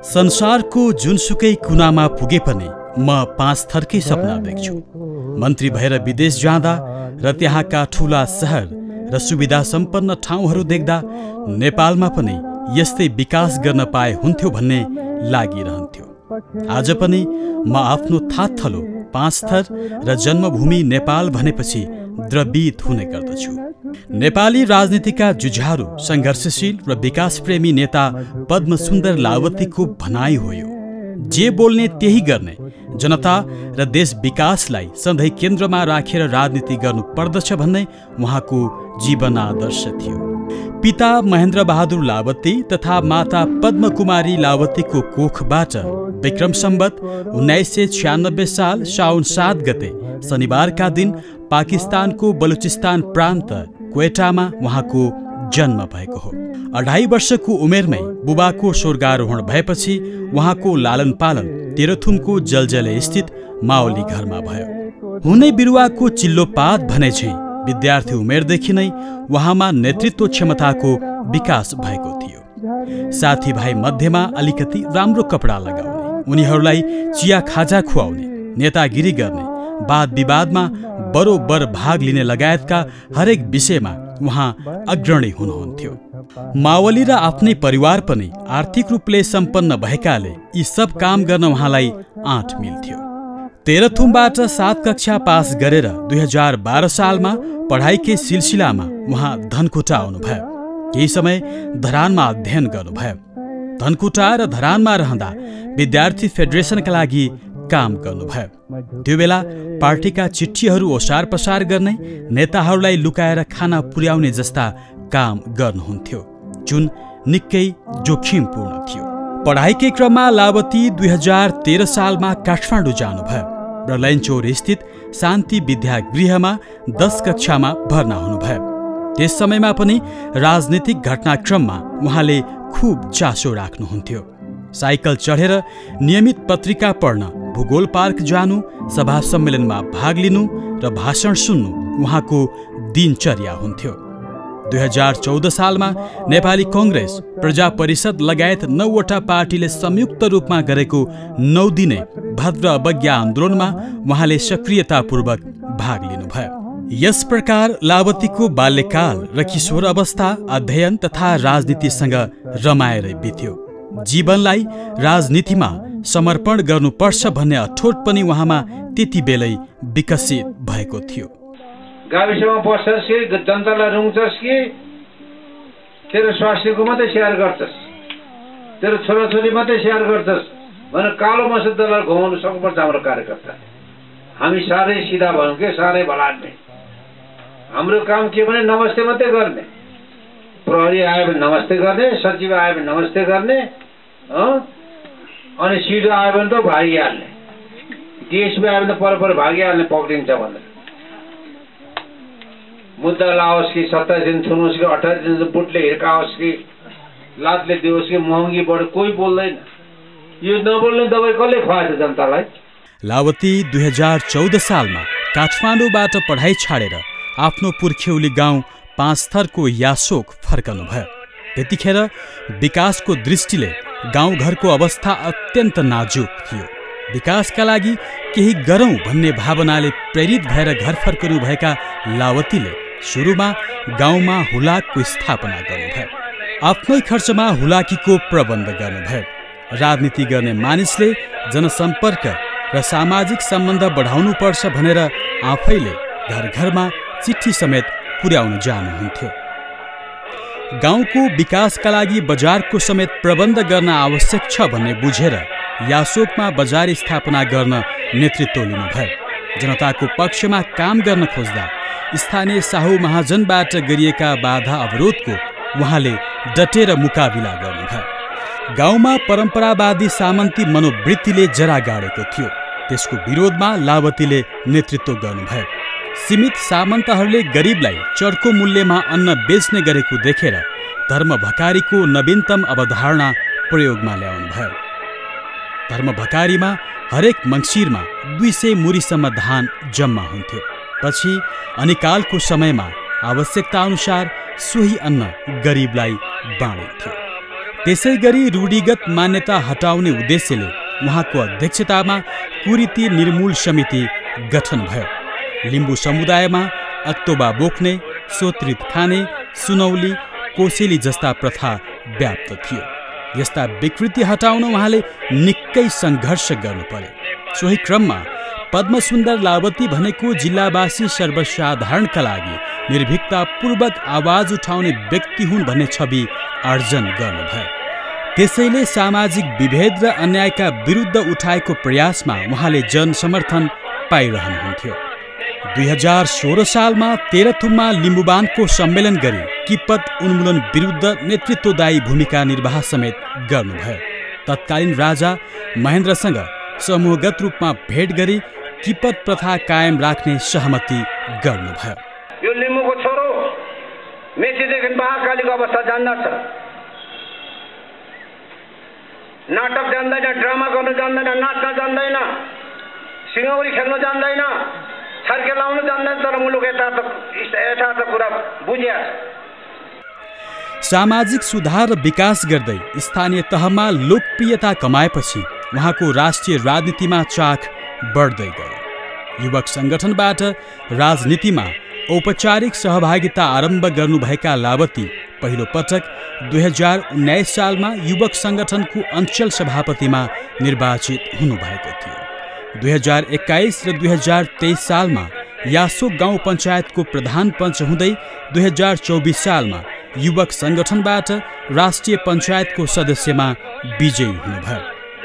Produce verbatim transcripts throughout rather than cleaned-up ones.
संसारको जुनसुकै कुनामा पुगे पनि म पाँच थरकै सपना देख्छु। मन्त्री भएर विदेश जाँदा र त्यहाँका ठूला शहर र सुविधा सम्पन्न ठाउँहरू देख्दा नेपालमा पनि यस्तै विकास गर्न पाए हुन्थ्यो भन्ने लागिरहन्थ्यो। आज पनि म आफ्नो थाथलो पाँच थर र जन्मभूमि नेपाल भनेपछि द्रवित हुने गर्दछु। नेपाली राजनीतिका जुझारू, संघर्षशील र विकास प्रेमी नेता पद्मसुन्दर लावतीको भनाइ हो यो, जे बोल्ने त्यही गर्ने, जनता र देश विकासलाई सधैँ केन्द्रमा राखेर राजनीति गर्नु पर्दछ भन्ने उहाँको जीवन आदर्श थियो। पिता महेन्द्र बहादुर लावती तथा माता पद्मकुमारी लावतीको कोखबाट विक्रम सम्वत उन्नाइस सय छियानब्बे साल साउन सात गते शनिबारका दिन पाकिस्तानको बलुचिस्तान प्रान्त क्वेटामा उहाँको जन्म भएको हो। अढाई वर्षको उमेरमै बुबाको स्वर्गारोहण भएपछि उहाँको लालन पालन तेह्रथुमको जलजले स्थित माओली घरमा भयो। हुनै बिरुवाको चिल्लोपात भने झैं विद्यार्थी उमेरदेखि नै उहाँमा नेतृत्व क्षमताको विकास भएको थियो। साथीभाइ मध्येमा अलिकति राम्रो कपडा लगाउने, उनीहरूलाई चिया खाजा खुवाउने, नेतागिरी गर्ने, वाद विवादमा बरोबर भाग लिने लगायतका हरेक विषयमा उहाँ अग्रणी हुनुहुन्थ्यो। मावली र आफ्नै परिवार पनि आर्थिक रूपले सम्पन्न भएकाले यी सब काम गर्न उहाँलाई आँट मिल्थ्यो। तेह्रथुमबाट सात कक्षा पास गरेर दुई हजार बाह्र सालमा पढाइकै सिलसिलामा उहाँ धनकुटा आउनुभयो। केही समय धरानमा अध्ययन गर्नुभयो। धनकुटा र धरानमा रहँदा विद्यार्थी फेडरेसनका लागि काम गर्नुभयो। त्यो बेला पार्टीका चिठ्ठीहरू ओसार पसार गर्ने, नेताहरूलाई लुकाएर खाना पुर्याउने जस्ता काम गर्नुहुन्थ्यो, जुन निकै जोखिमपूर्ण थियो। पढाइकै क्रममा लावती दुई हजार तेह्र सालमा काठमाडौँ जानुभयो र लैनचौर स्थित शान्ति विद्यागृहमा दस कक्षामा भर्ना हुनुभयो। त्यस समयमा पनि राजनीतिक घटनाक्रममा उहाँले खुब चासो राख्नुहुन्थ्यो। साइकल चढेर नियमित पत्रिका पढ्न, भूगोल पार्क जानु, सभा सम्मेलनमा भाग लिनु र भाषण सुन्नु उहाँको दिनचर्या हुन्थ्यो। दुई हजार चौध सालमा नेपाली कङ्ग्रेस, प्रजा परिषद लगायत नौवटा पार्टीले संयुक्त रूपमा गरेको नौ दिने भद्र अवज्ञा आन्दोलनमा उहाँले सक्रियतापूर्वक भाग लिनुभयो। यस प्रकार लावतीको बाल्यकाल र किशोर अवस्था अध्ययन तथा राजनीतिसँग रमाएरै बित्यो। जीवनलाई राजनीतिमा समर्पण गर्नुपर्छ भन्ने अठोट पनि उहाँमा त्यति बेलै विकसित भएको थियो। गाविसमा बस्छस् कि जनतालाई रुङ्छस् कि तेरो स्वास्थ्यको मात्रै स्याहार गर्छस्, तेरो छोराछोरी मात्रै स्याहार गर्छस् भनेर कालो मसुदलाई घुमाउनु सक्नुपर्छ हाम्रो कार्यकर्ता। हामी साह्रै सिधा भयौँ के, साह्रै भलाड्ने। हाम्रो काम के भने नमस्ते मात्रै गर्ने। प्रहरी आयो भने नमस्ते गर्ने, सचिव आयो भने नमस्ते गर्ने, अनि सिडो आयो भने त भागिहाल्ने, डिएसपी आयो भने त पर पर भागिहाल्ने, पक्रिन्छ भनेर। मुद्दा लाओस् कि सत्ताइस दिन थुनोस् कि अठाइस दिन बुटले हिर्काओस् कि लातले दियोस् कि महँगी बढ्यो, कोही बोल्दैन। यो नबोल्ने दबाई कसले खुवाएछ जनतालाई? लावती दुई हजार चौध सालमा काठमाडौँबाट पढाइ छाडेर आफ्नो पुर्ख्यौली गाउँ पाँचथरको यासोक फर्कनुभयो। त्यतिखेर विकासको दृष्टिले गाउँघरको अवस्था अत्यन्त नाजुक थियो। विकासका लागि केही गरौँ भन्ने भावनाले प्रेरित भएर घर फर्कनु भएका लावतीले सुरुमा गाउँमा हुलाकको स्थापना गर्नुभयो। आफ्नै खर्चमा हुलाकीको प्रबन्ध गर्नुभयो। राजनीति गर्ने मानिसले जनसम्पर्क र सामाजिक सम्बन्ध बढाउनुपर्छ भनेर आफैले घर घरमा चिठी समेत पुर्याउन जानुहुन्थ्यो। गाउँको विकासका लागि बजारको समेत प्रबन्ध गर्न आवश्यक छ भन्ने बुझेर यासोकमा बजार स्थापना गर्न नेतृत्व लिनुभयो। जनताको पक्षमा काम गर्न खोज्दा स्थानीय साहु महाजनबाट गरिएका बाधा अवरोधको उहाँले डटेर मुकाबिला गर्नुभयो। गाउँमा परम्परावादी सामन्ती मनोवृत्तिले जरा गाडेको थियो। त्यसको विरोधमा लावतीले नेतृत्व गर्नुभयो। सीमित सामन्तहरूले गरिबलाई चर्को मूल्यमा अन्न बेच्ने गरेको देखेर धर्मभकारीको नवीनतम अवधारणा प्रयोगमा ल्याउनुभयो। धर्मभकारीमा हरेक मङ्सिरमा दुई सय मुरीसम्म धान जम्मा हुन्थ्यो। पछि अनिकालको समयमा आवश्यकता अनुसार सोही अन्न गरिबलाई बाँडिन्थ्यो। त्यसैगरी रूढिगत मान्यता हटाउने उद्देश्यले उहाँको अध्यक्षतामा कुरीति निर्मूल समिति गठन भयो। लिम्बू समुदायमा अक्तोबा बोक्ने, सोत्रित खाने, सुनौली, कोसेली जस्ता प्रथा व्याप्त थियो। यस्ता विकृति हटाउन उहाँले निकै सङ्घर्ष गर्नु पर्यो। सोही क्रममा पद्मसुन्दर लावती भनेको जिल्लावासी सर्वसाधारणका लागि निर्भीकतापूर्वक आवाज उठाउने व्यक्ति हुन् भन्ने छवि आर्जन गर्नुभयो। त्यसैले सामाजिक विभेद र अन्यायका विरुद्ध उठाएको प्रयासमा उहाँले जनसमर्थन पाइरहनुहुन्थ्यो। दुई हजार सोह्र सालमा तेह्रथुममा लिम्बुवानको सम्मेलन गरी किपत उन्मूलन विरुद्ध नेतृत्वदायी भूमिका निर्वाह समेत गर्नुभयो। तत्कालीन राजा महेन्द्रसँग समूहगत रूपमा भेट गरी किपत प्रथा कायम राख्ने सहमति गर्नुभयो। यो लिम्बूको छोरो मेचीदेखि महाकालीको अवस्था जान्दछ, नाटक जान्दैन, ड्रामा गर्न जान्दैन, नाच्न जान्दैन, सिंहौरी खेल्न जान्दैन, छर्के लाउन जान्दैन, तर मुलुक यथार्थ यथार्थ कुरा बुझ्या। सामाजिक सुधार र विकास गर्दै स्थानीय तहमा लोकप्रियता कमाएपछि उहाँको राष्ट्रिय राजनीतिमा चाख बढ्दै गयो। युवक सङ्गठनबाट राजनीतिमा औपचारिक सहभागिता आरम्भ गर्नुभएका लावती पहिलो पटक दुई हजार उन्नाइस सालमा युवक सङ्गठनको अञ्चल सभापतिमा निर्वाचित हुनुभएको थियो। दुई हजार एक्काइस र दुई हजार तेइस सालमा यासोक गाउँ पञ्चायतको प्रधान पञ्च हुँदै दुई हजार चौबिस सालमा युवक सङ्गठनबाट राष्ट्रिय पञ्चायतको सदस्यमा विजयी हुनुभयो।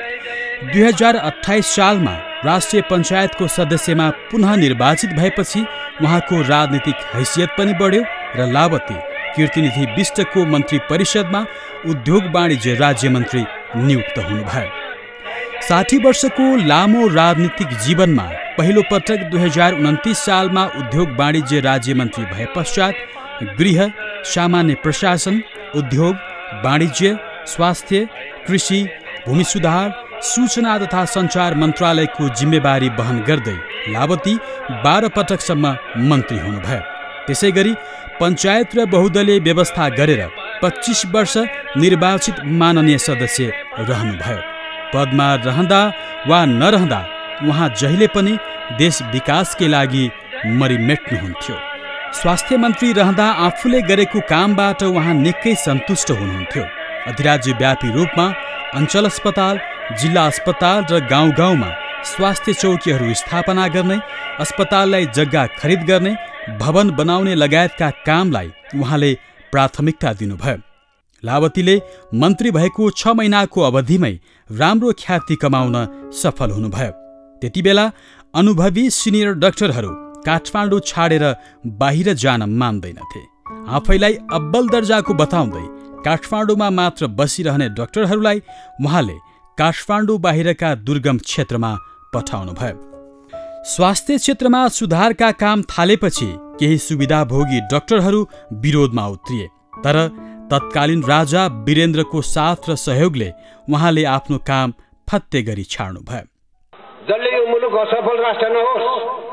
दुई हजार अठाइस सालमा राष्ट्रिय पञ्चायतको सदस्यमा पुनः निर्वाचित भएपछि उहाँको राजनीतिक हैसियत पनि बढ्यो र लावती कीर्तिनिधि विष्टको मन्त्री परिषदमा उद्योग वाणिज्य राज्यमन्त्री नियुक्त हुनुभयो। साठी वर्षको लामो राजनीतिक जीवनमा पहिलो पटक दुई हजार उन्तिस सालमा उद्योग वाणिज्य राज्यमन्त्री भए पश्चात गृह, सामान्य प्रशासन, उद्योग, वाणिज्य, स्वास्थ्य, कृषि, भूमि सुधार, सूचना तथा सञ्चार मन्त्रालयको जिम्मेवारी वहन गर्दै लावती बाह्र पटकसम्म मन्त्री हुनुभयो। त्यसै गरी पञ्चायत र बहुदलीय व्यवस्था गरेर पच्चिस वर्ष निर्वाचित माननीय सदस्य रहनुभयो। पदमा रहँदा वा नरहँदा उहाँ जहिले पनि देश विकासकै लागि मरिमेट्नुहुन्थ्यो। स्वास्थ्य मन्त्री रहँदा आफूले गरेको कामबाट उहाँ निकै सन्तुष्ट हुनुहुन्थ्यो। अधिराज्यव्यापी रूपमा अञ्चल अस्पताल, जिल्ला अस्पताल र गाउँ गाउँमा स्वास्थ्य चौकीहरू स्थापना गर्ने, अस्पताललाई जग्गा खरिद गर्ने, भवन बनाउने लगायतका कामलाई उहाँले प्राथमिकता दिनुभयो। लावतीले मन्त्री भएको छ महिनाको अवधिमै राम्रो ख्याति कमाउन सफल हुनुभयो। त्यति बेला अनुभवी सिनियर डाक्टरहरू काठमाडौँ छाडेर बाहिर जान मान्दैनथे। आफैलाई अब्बल दर्जाको बताउँदै काठमाडौँमा मात्र बसिरहने डाक्टरहरूलाई उहाँले काठमाडौँ बाहिरका दुर्गम क्षेत्रमा पठाउनुभयो। स्वास्थ्य क्षेत्रमा सुधारका काम थालेपछि केही सुविधाभोगी डाक्टरहरू विरोधमा उत्रिए, तर तत्कालीन राजा वीरेन्द्रको साथ र सहयोगले उहाँले आफ्नो काम फत्ते गरी छाड्नुभयो। जसले यो मुलुक असफल राष्ट्र नहोस्,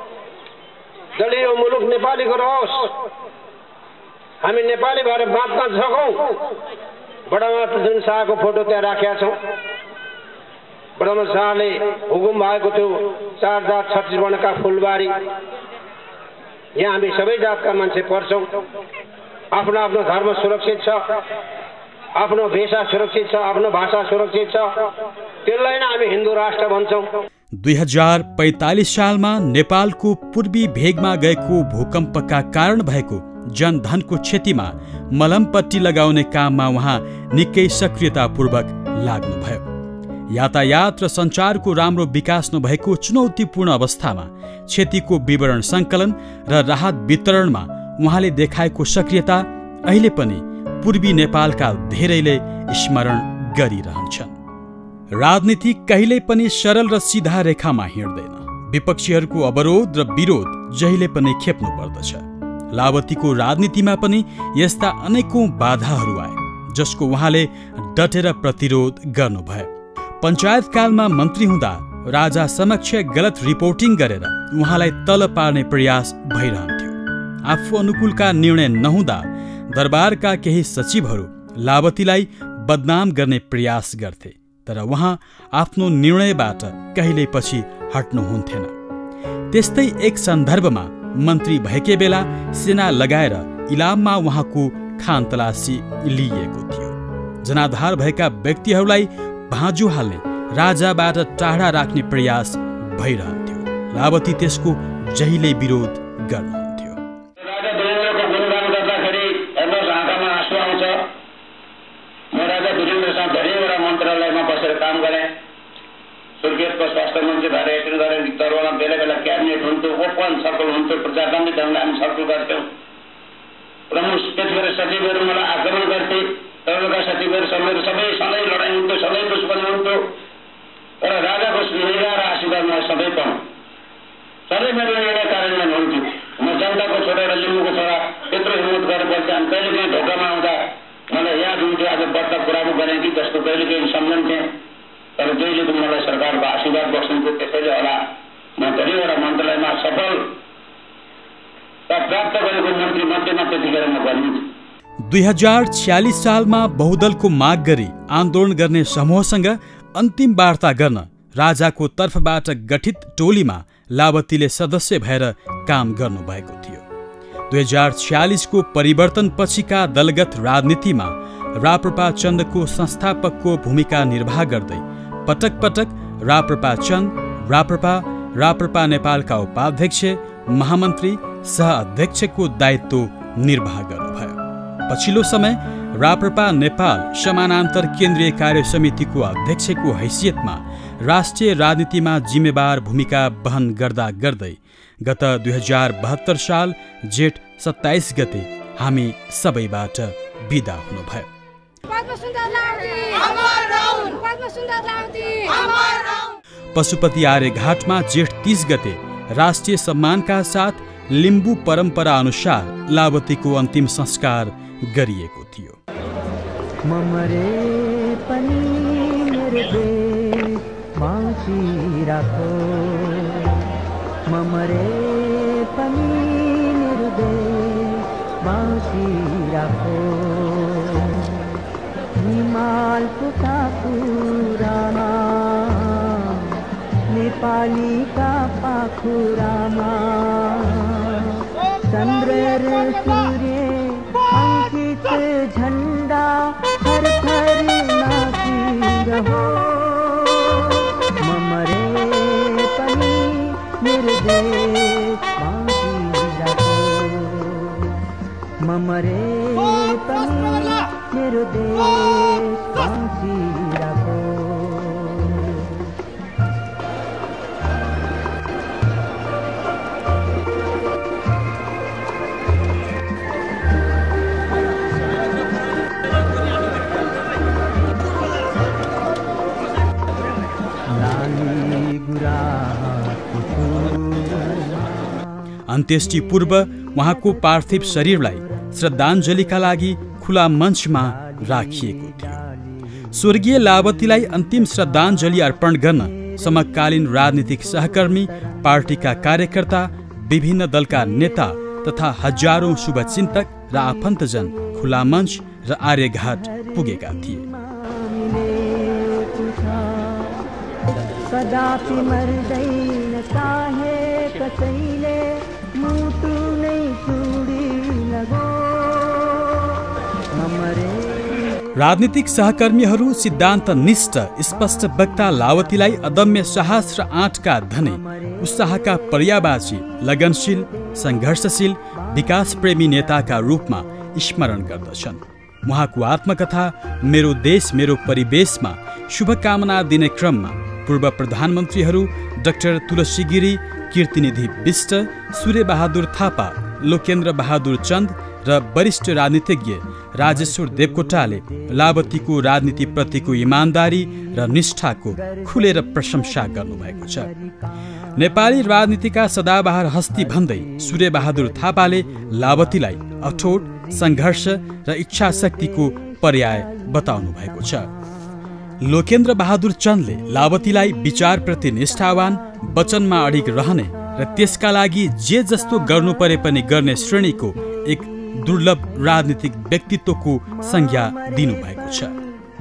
जसले यो मुलुक नेपालीको रहोस्, हामी नेपाली भएर बाँच्न सकौँ। बडामा जुन शाहको फोटो त्यहाँ राखेका छौँ, बडामा शाहले हुकुम भएको थियो चार जात छत्तिस वर्णका फुलबारी। यहाँ हामी सबै जातका मान्छे पर्छौँ। आफ्नो आफ्नो धर्म सुरक्षित छ, आफ्नो भेषा सुरक्षित छ, आफ्नो भाषा सुरक्षित छ। त्यसलाई नै हामी हिन्दू राष्ट्र भन्छौँ। दुई हजार पैँतालिस सालमा नेपालको पूर्वी भेगमा गएको भूकम्पका कारण भएको जनधनको क्षतिमा मलमपट्टी लगाउने काममा उहाँ निकै सक्रियतापूर्वक लाग्नुभयो। यातायात र सञ्चारको राम्रो विकास नभएको चुनौतीपूर्ण अवस्थामा क्षतिको विवरण सङ्कलन र राहत वितरणमा उहाँले देखाएको सक्रियता अहिले पनि पूर्वी नेपालका धेरैले स्मरण गरिरहन्छन्। राजनीति कहिल्यै पनि सरल र सिधा रेखामा हिँड्दैन। विपक्षीहरूको अवरोध र विरोध जहिले पनि खेप्नु पर्दछ। लावतीको राजनीतिमा पनि यस्ता अनेकौं बाधाहरू आए, जसको उहाँले डटेर प्रतिरोध गर्नुभयो। पञ्चायतकालमा मन्त्री हुँदा राजा समक्ष गलत रिपोर्टिङ गरेर उहाँलाई तल पार्ने प्रयास भइरहन्थ्यो। आफू अनुकूलका निर्णय नहुँदा दरबारका केही सचिवहरू लावतीलाई बदनाम गर्ने प्रयास गर्थे, तर उहाँ आफ्नो निर्णयबाट कहिल्यै पछि हट्नुहुन्थेन। त्यस्तै एक सन्दर्भमा मन्त्री भएकै बेला सेना लगाएर इलाममा उहाँको खानतलासी लिइएको थियो। जनाधार भएका व्यक्तिहरूलाई भाँजो हाल्ने, राजाबाट टाढा राख्ने प्रयास भइरहन्थ्यो। लावती त्यसको जहिले विरोध गर्नुहुन्थ्यो। राजा वीरेन्द्रको गुणगान गर्दाखेरि हेर्नुहोस् आँखामा आँसु आउँछ। म राजा वीरेन्द्रसँग धेरैवटा मन्त्रालयमा बसेर काम गरेँ। स्वर्गीयको स्वास्थ्य मन्त्री भएर एटेन्ड गरेँ। दरबारमा बेला बेला क्याबिनेट हुन्थ्यो, ओपन सर्कल हुन्थ्यो, प्रजातान्त्रिक ढङ्गले हामी सर्कल गर्थ्यौँ। प्रमुख त्यतिखेर सचिवहरू मलाई आक्रमण गर्थे। तरुणका सचिवहरू समेत सबै सधैँ लडाइँ हुन्थ्यो, सधैँ दुश्मन हुन्थ्यो। तर राजाको निगाह र आशीर्वाद म सधैँ पाउँ। सधैँ मेरो निर्णय कार्यान्वयन हुन्थ्यो। म जनताको छोरा र लिम्बूको छोरा त्यत्रो हिम्मत गरेर बल्छे। अनि कहिले काहीँ ढोकामा आउँदा मलाई याद हुन्थ्यो आज बच्चा कुराको गरेँ कि जस्तो कहिले काहीँ सम्झन्थेँ। तर जहिलेको मलाई सरकारको आशीर्वाद बस्नुहुन्थ्यो। त्यसैले होला म धेरैवटा मन्त्रालयमा सफल प्राप्त गरेको मन्त्री मध्येमा त्यतिखेर म बनिन्छु। दुई हजार छ्यालिस सालमा बहुदलको माग गरी आन्दोलन गर्ने समूहसँग अन्तिम वार्ता गर्न राजाको तर्फबाट गठित टोलीमा लावतीले सदस्य भएर काम गर्नुभएको थियो। दुई हजार छ्यालिसको परिवर्तन पछिका दलगत राजनीतिमा राप्रपा चन्दको संस्थापकको भूमिका निर्वाह गर्दै पटक पटक राप्रपा चन्द, राप्रपा, राप्रपा नेपालका उपाध्यक्ष, महामन्त्री, सह अध्यक्षको दायित्व निर्वाह गर्नुभयो। पछिल्लो समय राप्रपा नेपाल समानान्तर केन्द्रीय कार्य समितिको अध्यक्षको हैसियतमा राष्ट्रिय राजनीतिमा जिम्मेवार भूमिका वहन गर्दा गर्दै गत दुई हजार बहत्तर साल जेठ सत्ताइस गते हामी सबैबाट बिदा हुनुभयो। पशुपति आर्य घाटमा जेठ तीस गते राष्ट्रिय सम्मानका साथ लिम्बू परम्परा अनुसार लावतीको अन्तिम संस्कार गरिएको थियो। ममरे पनि मेरो देश बाँची राखो, ममरे पनि मेरो देश बाँची राखो। हिमालको टाकुरामा नेपालीका पाखुरामा चन्द्र र सूर्य अंकित झंडा हर थर नाचिरहो। ममरे पनि मेरो देश बाँची राखो, ममरे पनि मेरो देश बाँची राखो। अन्त्येष्टि पूर्व उहाँको पार्थिव शरीरलाई श्रद्धाञ्जलीका लागि खुला मञ्चमा राखिएको थियो। स्वर्गीय लावतीलाई अन्तिम श्रद्धाञ्जली अर्पण गर्न समकालीन राजनीतिक सहकर्मी, पार्टीका कार्यकर्ता, विभिन्न दलका नेता तथा हजारौं शुभचिन्तक र आफन्तजन खुला मञ्च र आर्यघाट पुगेका थिए। कदापि मर्दैन काहे कसैले मुटु नै चुडी लगो। राजनीतिक सहकर्मीहरू सिद्धान्तनिष्ठ स्पष्ट वक्ता लावतीलाई अदम्य साहस र आँटका धनी, उत्साहका पर्यावाची, लगनशील, सङ्घर्षशील, विकासप्रेमी नेताका रूपमा स्मरण गर्दछन्। उहाँको आत्मकथा मेरो देश मेरो परिवेशमा शुभकामना दिने क्रममा पूर्व प्रधानमन्त्रीहरू डाक्टर तुलसी गिरी, कीर्तिनिधि विष्ट, सूर्यबहादुर थापा, लोकेन्द्र बहादुर चन्द र वरिष्ठ राजनीतिज्ञ राजेश्वर देवकोटाले लावतीको राजनीतिप्रतिको इमान्दारी र निष्ठाको खुलेर प्रशंसा गर्नुभएको छ। नेपाली राजनीतिका सदाबहार हस्ती भन्दै सूर्यबहादुर थापाले लावतीलाई अठोट, सङ्घर्ष र इच्छाशक्तिको पर्याय बताउनु भएको छ। लोकेन्द्र बहादुर चन्दले लावतीलाई विचारप्रति निष्ठावान, वचनमा अडिग रहने र त्यसका लागि जे जस्तो गर्नु परे पनि गर्ने श्रेणीको एक दुर्लभ राजनीतिक व्यक्तित्वको संज्ञा दिनुभएको छ।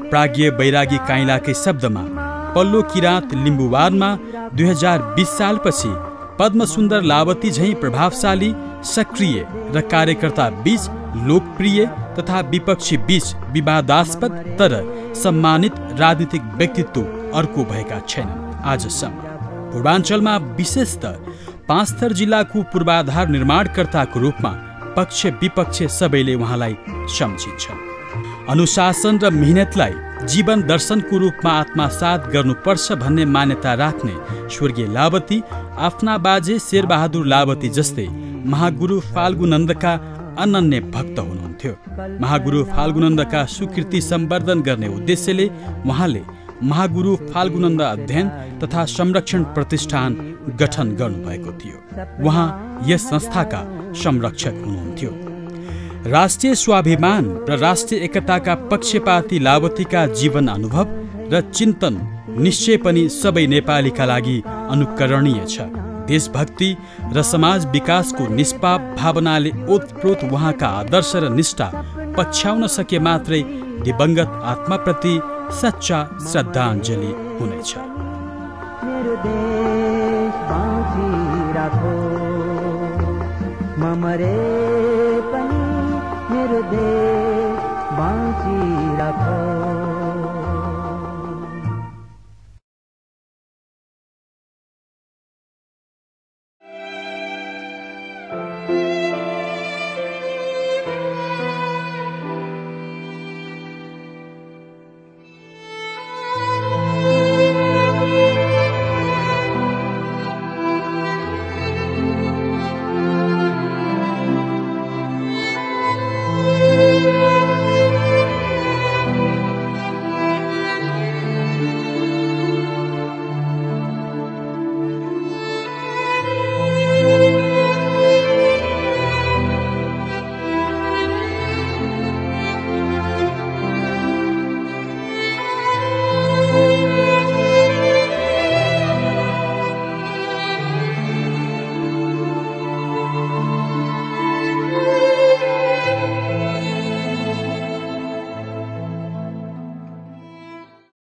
प्राज्ञ बैरागी काइलाकै शब्दमा पल्लो किराँत लिम्बुवानमा दुई हजार बीस सालपछि पद्मसुन्दर लावती झैं प्रभावशाली, सक्रिय र कार्यकर्ता बीच लोकप्रिय तथा विपक्षी बीच विवादास्पद तर सम्मानित राजनीतिक व्यक्तित्व अर्को भएका छैनन् आजसम्म। पूर्वाञ्चलमा विशेषतः पाँचथर जिल्लाको पूर्वाधार निर्माणकर्ताको रूपमा पक्ष विपक्ष सबैले उहाँलाई सम्झिन्छन्। अनुशासन र मेहनतलाई जीवन दर्शनको रूपमा आत्मसात गर्नुपर्छ भन्ने मान्यता राख्ने स्वर्गीय लावती आफ्ना बाजे शेरबहादुर लावती जस्तै महागुरु फाल्गुनन्दका अनन्य भक्त हुनुहुन्थ्यो। महागुरु फाल्गुनन्दका सुकृति सम्वर्धन गर्ने उद्देश्यले उहाँले महागुरु फाल्गुनन्द अध्ययन तथा संरक्षण प्रतिष्ठान गठन गर्नुभएको थियो। उहाँ यस संस्थाका संरक्षक हुनुहुन्थ्यो। राष्ट्रिय स्वाभिमान र राष्ट्रिय एकताका पक्षपाती लावतीका जीवन अनुभव र चिन्तन निश्चय पनि सबै नेपालीका लागि अनुकरणीय छ। देशभक्ति र समाज विकासको निष्पाप भावनाले ओतप्रोत उहाँका आदर्श र निष्ठा पछ्याउन सके मात्रै दिवंगत आत्माप्रति सच्चा श्रद्धाञ्जली हुनेछ। मेरो देश बाँची राखो, म मरे पनि मेरो देश बाँची राखो।